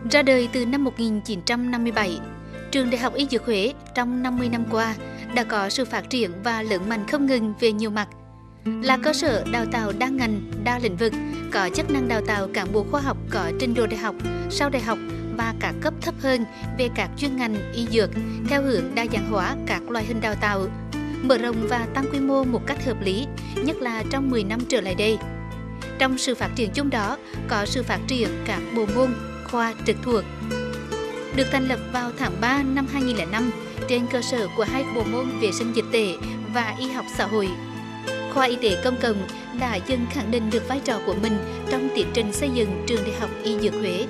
Ra đời từ năm 1957, Trường Đại học Y Dược Huế trong 50 năm qua đã có sự phát triển và lớn mạnh không ngừng về nhiều mặt. Là cơ sở đào tạo đa ngành, đa lĩnh vực, có chức năng đào tạo cán bộ khoa học có trình độ đại học, sau đại học và các cấp thấp hơn về các chuyên ngành y dược theo hướng đa dạng hóa các loại hình đào tạo, mở rộng và tăng quy mô một cách hợp lý, nhất là trong 10 năm trở lại đây. Trong sự phát triển chung đó, có sự phát triển các bộ môn, khoa trực thuộc. Được thành lập vào tháng 3 năm 2005 trên cơ sở của hai bộ môn vệ sinh dịch tễ và y học xã hội. Khoa y tế công cộng đã dần khẳng định được vai trò của mình trong tiến trình xây dựng Trường Đại học Y Dược Huế.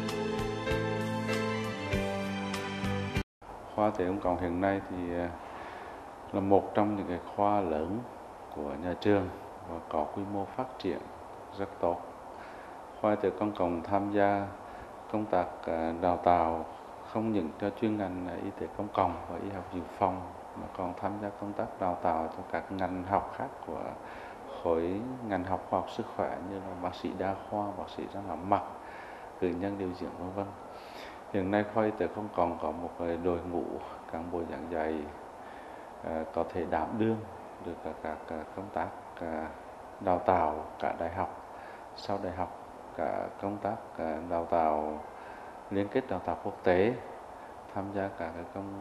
Khoa y tế công cộng hiện nay thì là một trong những cái khoa lớn của nhà trường và có quy mô phát triển rất tốt. Khoa y tế công cộng tham gia công tác đào tạo không những cho chuyên ngành y tế công cộng và y học dự phòng mà còn tham gia công tác đào tạo cho các ngành học khác của khối ngành học khoa học sức khỏe như là bác sĩ đa khoa, bác sĩ răng hàm mặt, cử nhân điều dưỡng v.v. Hiện nay khoa y tế công cộng có một đội ngũ cán bộ giảng dạy có thể đảm đương được các công tác đào tạo cả đại học, sau đại học, cả công tác đào tạo liên kết đào tạo quốc tế, tham gia các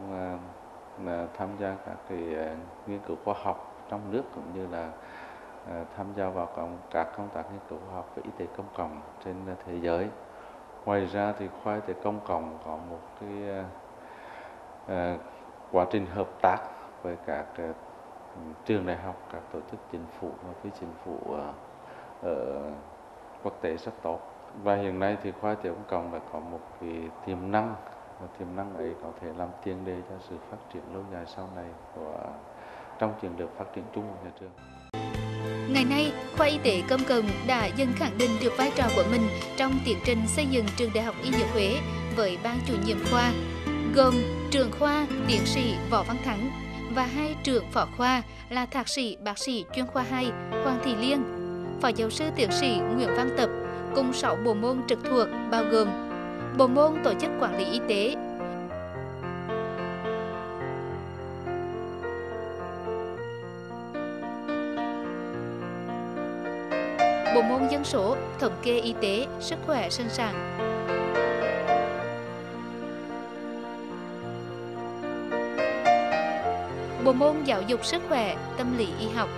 nghiên cứu khoa học trong nước cũng như là tham gia vào các công tác nghiên cứu khoa học về y tế công cộng trên thế giới. Ngoài ra thì khoa y tế công cộng có một quá trình hợp tác với các trường đại học, các tổ chức chính phủ và phi chính phủ ở quốc tế rất tốt. Và hiện nay thì khoa y tế công cộng đã có một cái tiềm năng, và tiềm năng ấy có thể làm tiền đề cho sự phát triển lâu dài sau này trong chiến lược phát triển chung của nhà trường. Ngày nay, khoa y tế công cộng đã dần khẳng định được vai trò của mình trong tiến trình xây dựng Trường Đại học Y Dược Huế với ban chủ nhiệm khoa, gồm trưởng khoa tiến sĩ Võ Văn Thắng và hai trưởng phó khoa là thạc sĩ bác sĩ chuyên khoa 2 Hoàng Thị Liên, phó giáo sư tiến sĩ Nguyễn Văn Tập, cùng 6 bộ môn trực thuộc bao gồm bộ môn tổ chức quản lý y tế, bộ môn dân số, thống kê y tế, sức khỏe sinh sản, bộ môn giáo dục sức khỏe, tâm lý y học,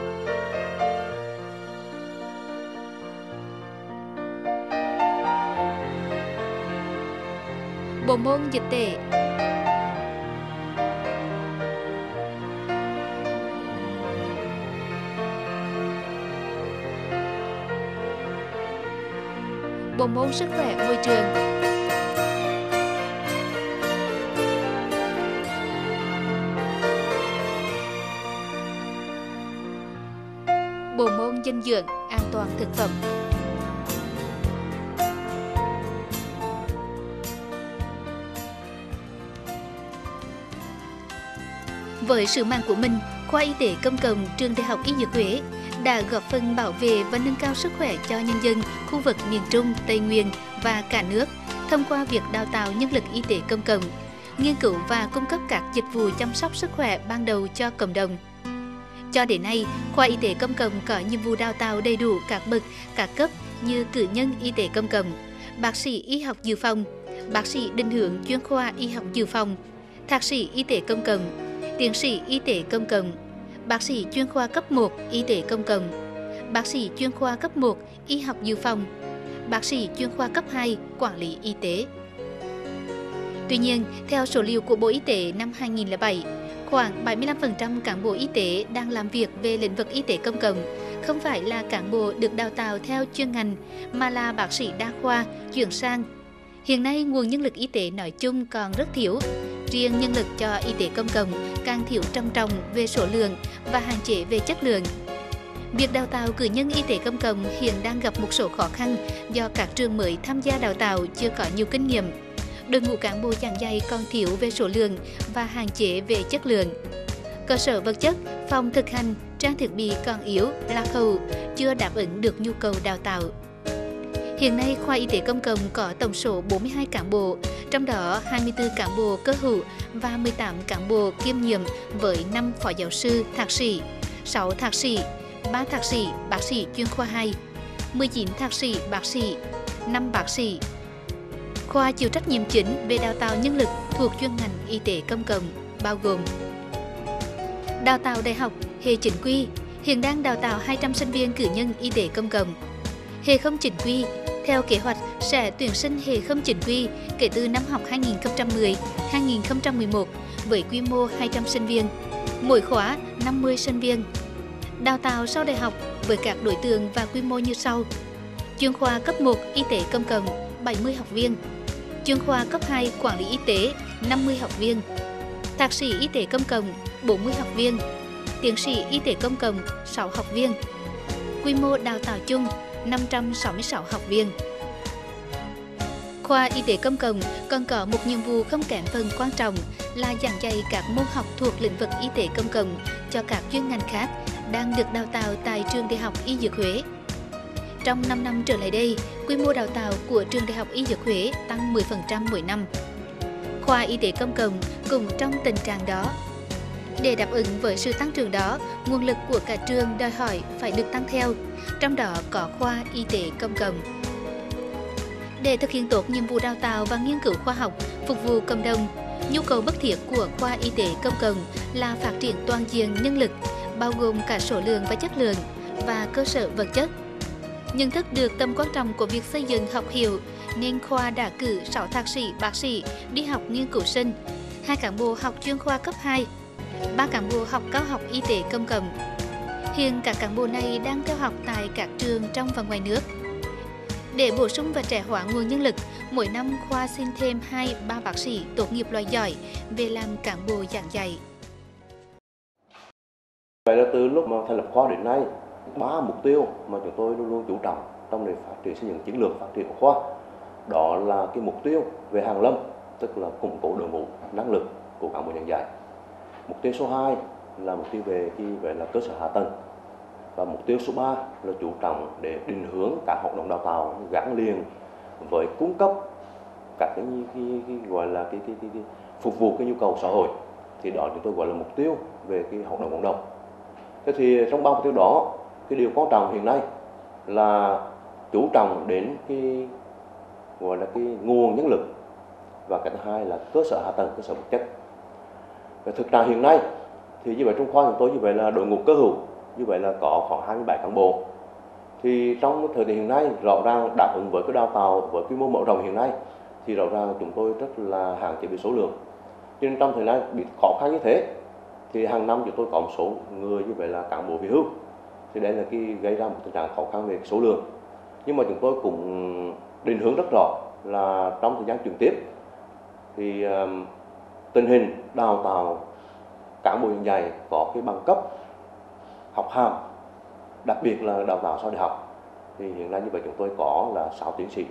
bộ môn dịch tễ, bộ môn sức khỏe môi trường, bộ môn dinh dưỡng, an toàn thực phẩm. Với sứ mạng của mình, khoa y tế công cộng Trường Đại học Y Dược Huế đã góp phần bảo vệ và nâng cao sức khỏe cho nhân dân khu vực miền Trung, Tây Nguyên và cả nước thông qua việc đào tạo nhân lực y tế công cộng, nghiên cứu và cung cấp các dịch vụ chăm sóc sức khỏe ban đầu cho cộng đồng. Cho đến nay, khoa y tế công cộng có nhiệm vụ đào tạo đầy đủ các bậc, các cấp như cử nhân y tế công cộng, bác sĩ y học dự phòng, bác sĩ định hướng chuyên khoa y học dự phòng, thạc sĩ y tế công cộng, tiến sĩ y tế công cộng, bác sĩ chuyên khoa cấp 1 y tế công cộng, bác sĩ chuyên khoa cấp 1 y học dự phòng, bác sĩ chuyên khoa cấp 2 quản lý y tế. Tuy nhiên, theo số liệu của Bộ Y tế năm 2007, khoảng 75% cán bộ y tế đang làm việc về lĩnh vực y tế công cộng không phải là cán bộ được đào tạo theo chuyên ngành mà là bác sĩ đa khoa chuyển sang. Hiện nay, nguồn nhân lực y tế nói chung còn rất thiếu. Riêng nhân lực cho y tế công cộng càng thiếu trầm trọng về số lượng và hạn chế về chất lượng. Việc đào tạo cử nhân y tế công cộng hiện đang gặp một số khó khăn do các trường mới tham gia đào tạo chưa có nhiều kinh nghiệm. Đội ngũ cán bộ giảng dạy còn thiếu về số lượng và hạn chế về chất lượng. Cơ sở vật chất, phòng thực hành, trang thiết bị còn yếu, lạc hậu, chưa đáp ứng được nhu cầu đào tạo. Hiện nay, khoa y tế công cộng có tổng số 42 cán bộ, trong đó 24 cán bộ cơ hữu và 18 cán bộ kiêm nhiệm với 5 phó giáo sư, thạc sĩ, 6 thạc sĩ, 3 thạc sĩ, bác sĩ chuyên khoa 2, 19 thạc sĩ, bác sĩ, 5 bác sĩ. Khoa chịu trách nhiệm chính về đào tạo nhân lực thuộc chuyên ngành y tế công cộng, bao gồm đào tạo đại học hệ chính quy, hiện đang đào tạo 200 sinh viên cử nhân y tế công cộng. Hệ không chính quy, theo kế hoạch sẽ tuyển sinh hệ không chính quy kể từ năm học 2010-2011 với quy mô 200 sinh viên, mỗi khóa 50 sinh viên. Đào tạo sau đại học với các đối tượng và quy mô như sau: chuyên khoa cấp 1 y tế công cộng 70 học viên, chuyên khoa cấp 2 quản lý y tế 50 học viên, thạc sĩ y tế công cộng 40 học viên, tiến sĩ y tế công cộng 6 học viên. Quy mô đào tạo chung 566 học viên. Khoa y tế công cộng còn có một nhiệm vụ không kém phần quan trọng là giảng dạy các môn học thuộc lĩnh vực y tế công cộng cho các chuyên ngành khác đang được đào tạo tại Trường Đại học Y Dược Huế. Trong 5 năm trở lại đây, quy mô đào tạo của Trường Đại học Y Dược Huế tăng 10% mỗi năm. Khoa y tế công cộng cũng trong tình trạng đó. Để đáp ứng với sự tăng trưởng đó, nguồn lực của cả trường đòi hỏi phải được tăng theo, trong đó có khoa y tế công cộng. Để thực hiện tốt nhiệm vụ đào tạo và nghiên cứu khoa học, phục vụ cộng đồng, nhu cầu bức thiết của khoa y tế công cộng là phát triển toàn diện nhân lực, bao gồm cả số lượng và chất lượng, và cơ sở vật chất. Nhận thức được tầm quan trọng của việc xây dựng học hiệu, nên khoa đã cử 6 thạc sĩ, bác sĩ đi học nghiên cứu sinh, 2 cán bộ học chuyên khoa cấp 2, 3 cán bộ học cao học y tế công cộng. Hiện các cán bộ này đang theo học tại các trường trong và ngoài nước. Để bổ sung và trẻ hóa nguồn nhân lực, mỗi năm khoa xin thêm 2-3 bác sĩ tốt nghiệp loại giỏi về làm cán bộ giảng dạy. Vậy là từ lúc mà thành lập khoa đến nay, 3 mục tiêu mà chúng tôi luôn luôn chú trọng trong để phát triển xây dựng chiến lược phát triển của khoa. Đó là cái mục tiêu về hàn lâm, tức là củng cố đội ngũ năng lực của cán bộ giảng dạy. Mục tiêu số 2 là mục tiêu về là cơ sở hạ tầng. Và mục tiêu số 3 là chú trọng để định hướng các hoạt động đào tạo gắn liền với cung cấp các cái gọi là cái phục vụ cái nhu cầu xã hội. Thì đó chúng tôi gọi là mục tiêu về cái hoạt động cộng đồng. Thế thì trong 3 mục tiêu đó, cái điều quan trọng hiện nay là chú trọng đến cái gọi là cái nguồn nhân lực, và cái thứ hai là cơ sở hạ tầng, cơ sở vật chất. Và thực trạng hiện nay thì như vậy trong khoa chúng tôi như vậy là đội ngũ cơ hữu như vậy là có khoảng 27 cán bộ. Thì trong thời điểm hiện nay rõ ràng đáp ứng với cái đào tạo với quy mô mở rộng hiện nay thì rõ ràng chúng tôi rất là hạn chế về số lượng. Cho nên trong thời gian bị khó khăn như thế thì hàng năm chúng tôi có một số người như vậy là cán bộ về hưu. Thì đây là cái gây ra một tình trạng khó khăn về số lượng. Nhưng mà chúng tôi cũng định hướng rất rõ là trong thời gian chuyển tiếp thì tình hình đào tạo cán bộ giảng dạy có cái bằng cấp học hàm, đặc biệt là đào tạo sau đại học, thì hiện nay như vậy chúng tôi có là 6 tiến sĩ,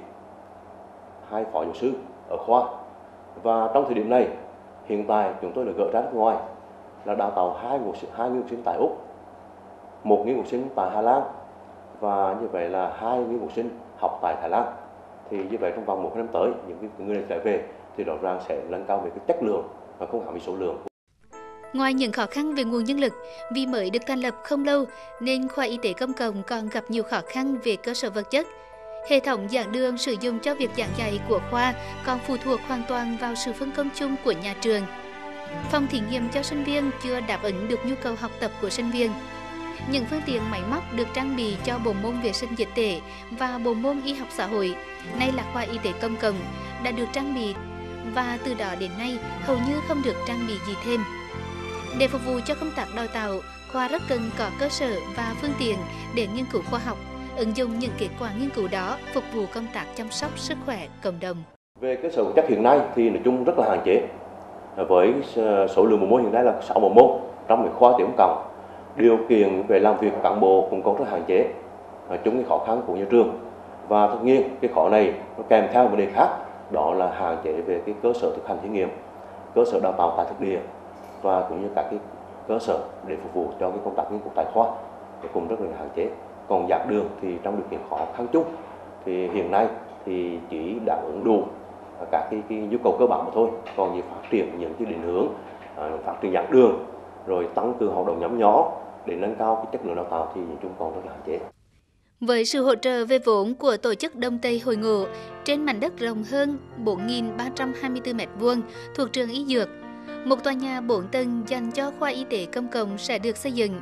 2 phó giáo sư ở khoa. Và trong thời điểm này hiện tại chúng tôi đã gỡ ra nước ngoài là đào tạo 2 nghiên cứu sinh tại Úc, 1 nghiên cứu sinh tại Hà Lan, và như vậy là 2 nghiên cứu sinh học tại Thái Lan. Thì như vậy trong vòng 1 năm tới những người này trở về thì rõ ràng sẽ nâng cao về cái chất lượng và không hẳn về số lượng. Ngoài những khó khăn về nguồn nhân lực, vì mới được thành lập không lâu nên khoa y tế công cộng còn gặp nhiều khó khăn về cơ sở vật chất. Hệ thống giảng đường sử dụng cho việc giảng dạy của khoa còn phụ thuộc hoàn toàn vào sự phân công chung của nhà trường. Phòng thí nghiệm cho sinh viên chưa đáp ứng được nhu cầu học tập của sinh viên. Những phương tiện máy móc được trang bị cho bộ môn vệ sinh dịch tễ và bộ môn y học xã hội, nay là khoa y tế công cộng, đã được trang bị và từ đó đến nay hầu như không được trang bị gì thêm. Để phục vụ cho công tác đào tạo, khoa rất cần có cơ sở và phương tiện để nghiên cứu khoa học, ứng dụng những kết quả nghiên cứu đó phục vụ công tác chăm sóc sức khỏe cộng đồng. Về cơ sở vật chất hiện nay thì nói chung rất là hạn chế. Với số lượng bộ môn hiện nay là 6 bộ môn trong cái khoa tiểu cộng, điều kiện về làm việc của cán bộ cũng có rất hạn chế, chung cái khó khăn của nhà trường. Và tất nhiên cái khó này nó kèm theo vấn đề khác, đó là hạn chế về cái cơ sở thực hành thí nghiệm, cơ sở đào tạo tại thực địa và cũng như các cái cơ sở để phục vụ cho cái công tác nghiên cứu tại khoa thì cũng rất là hạn chế. Còn giảng đường thì trong điều kiện khó khăn chung thì hiện nay thì chỉ đáp ứng đủ các cái nhu cầu cơ bản mà thôi. Còn như phát triển những cái định hướng, phát triển giảng đường, rồi tăng cường hoạt động nhóm nhỏ để nâng cao cái chất lượng đào tạo thì nhìn chung còn rất là hạn chế. Với sự hỗ trợ về vốn của tổ chức Đông Tây Hội Ngộ trên mảnh đất rộng hơn 4.324 m2 thuộc trường Y Dược, một tòa nhà 4 tầng dành cho khoa y tế công cộng sẽ được xây dựng.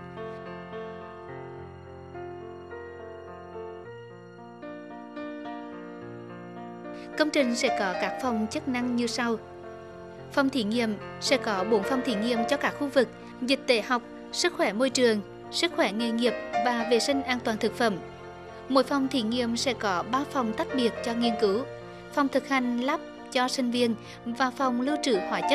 Công trình sẽ có các phòng chức năng như sau. Phòng thí nghiệm sẽ có 4 phòng thí nghiệm cho các khu vực dịch tễ học, sức khỏe môi trường, sức khỏe nghề nghiệp và vệ sinh an toàn thực phẩm. Mỗi phòng thí nghiệm sẽ có 3 phòng tách biệt cho nghiên cứu, phòng thực hành lab cho sinh viên và phòng lưu trữ hóa chất.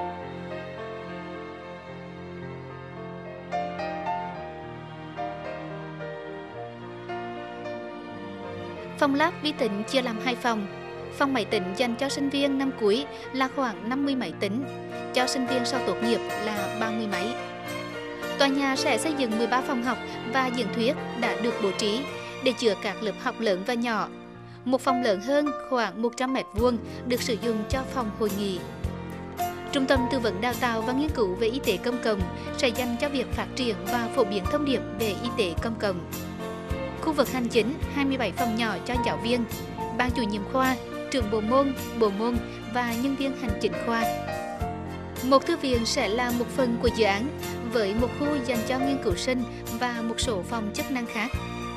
Phòng lab vi tính chia làm 2 phòng. Phòng máy tính dành cho sinh viên năm cuối là khoảng 50 máy tính, cho sinh viên sau tốt nghiệp là 30 máy. Tòa nhà sẽ xây dựng 13 phòng học và diễn thuyết đã được bố trí để chứa các lớp học lớn và nhỏ. Một phòng lớn hơn khoảng 100 m2 được sử dụng cho phòng hội nghị. Trung tâm tư vấn đào tạo và nghiên cứu về y tế công cộng sẽ dành cho việc phát triển và phổ biến thông điệp về y tế công cộng. Khu vực hành chính 27 phòng nhỏ cho giáo viên, ban chủ nhiệm khoa, trưởng bộ môn và nhân viên hành chính khoa. Một thư viện sẽ là một phần của dự án với một khu dành cho nghiên cứu sinh và một số phòng chức năng khác.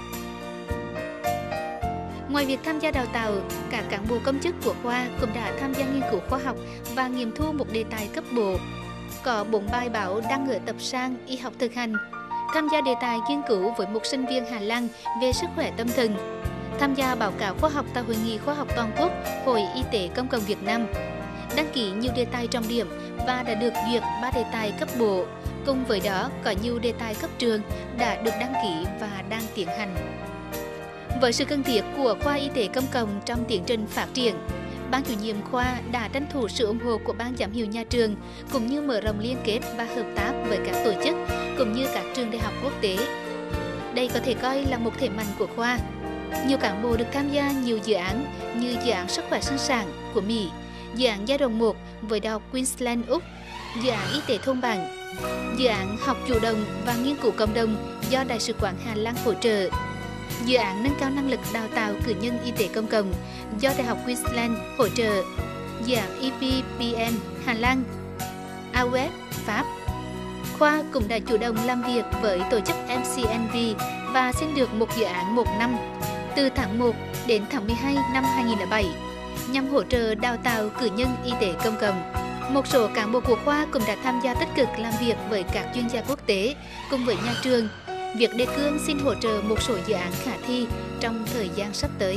Ngoài việc tham gia đào tạo, các cán bộ công chức của khoa cũng đã tham gia nghiên cứu khoa học và nghiệm thu một đề tài cấp bộ. Có 4 bài báo đăng ở tập san Y học thực hành, tham gia đề tài nghiên cứu với một sinh viên Hà Lan về sức khỏe tâm thần, tham gia báo cáo khoa học tại Hội nghị khoa học toàn quốc Hội Y tế Công cộng Việt Nam, đăng ký nhiều đề tài trọng điểm và đã được duyệt 3 đề tài cấp bộ. Cùng với đó, có nhiều đề tài cấp trường đã được đăng ký và đang tiến hành. Với sự cần thiết của khoa y tế công cộng trong tiến trình phát triển, ban chủ nhiệm khoa đã tranh thủ sự ủng hộ của ban giám hiệu nhà trường cũng như mở rộng liên kết và hợp tác với các tổ chức cũng như các trường đại học quốc tế. Đây có thể coi là một thế mạnh của khoa. Nhiều cán bộ được tham gia nhiều dự án như dự án sức khỏe sinh sản của Mỹ, dự án giai đoạn 1 với Đại học Queensland Úc, dự án y tế thôn bản, dự án học chủ động và nghiên cứu cộng đồng do Đại sứ quán Hà Lan hỗ trợ, dự án nâng cao năng lực đào tạo cử nhân y tế công cộng do Đại học Queensland hỗ trợ, dự án EPPM Hà Lan, AWEB Pháp. Khoa cũng đã chủ động làm việc với tổ chức MCNV và xin được một dự án 1 năm từ tháng 1 đến tháng 12 năm 2007 nhằm hỗ trợ đào tạo cử nhân y tế công cộng. Một số cán bộ của khoa cũng đã tham gia tích cực làm việc với các chuyên gia quốc tế cùng với nhà trường. Việc đề cương xin hỗ trợ một số dự án khả thi trong thời gian sắp tới.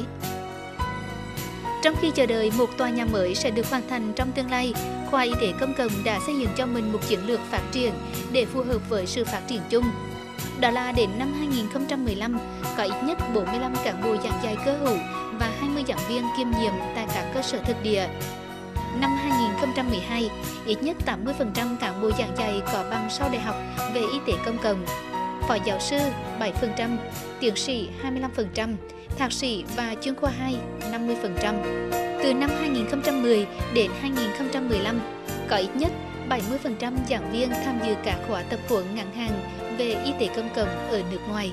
Trong khi chờ đợi một tòa nhà mới sẽ được hoàn thành trong tương lai, khoa y tế công cộng đã xây dựng cho mình một chiến lược phát triển để phù hợp với sự phát triển chung. Đó là đến năm 2015, có ít nhất 45 cán bộ giảng dạy cơ hữu và 20 giảng viên kiêm nhiệm tại các cơ sở thực địa. Năm 2012, ít nhất 80% cán bộ giảng dạy có bằng sau đại học về y tế công cộng, phó giáo sư 7%, tiến sĩ 25%, thạc sĩ và chuyên khoa 2 50%. Từ năm 2010 đến 2015, có ít nhất 70% giảng viên tham dự các khóa tập huấn ngắn hạn về y tế công cộng ở nước ngoài.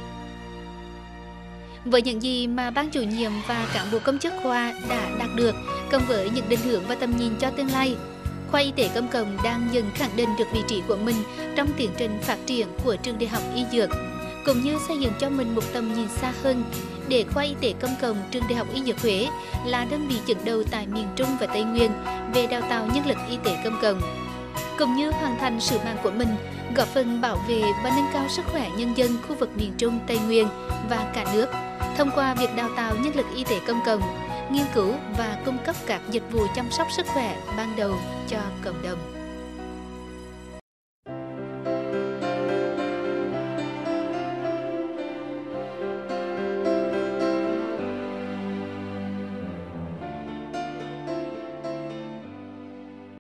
Với những gì mà ban chủ nhiệm và cán bộ công chức khoa đã đạt được, cộng với những định hướng và tầm nhìn cho tương lai, khoa y tế công cộng đang dần khẳng định được vị trí của mình trong tiến trình phát triển của trường đại học y dược, cũng như xây dựng cho mình một tầm nhìn xa hơn để khoa y tế công cộng trường đại học y dược Huế là đơn vị dẫn đầu tại miền Trung và Tây Nguyên về đào tạo nhân lực y tế công cộng, cũng như hoàn thành sứ mạng của mình, góp phần bảo vệ và nâng cao sức khỏe nhân dân khu vực miền Trung, Tây Nguyên và cả nước thông qua việc đào tạo nhân lực y tế công cộng, nghiên cứu và cung cấp các dịch vụ chăm sóc sức khỏe ban đầu cho cộng đồng.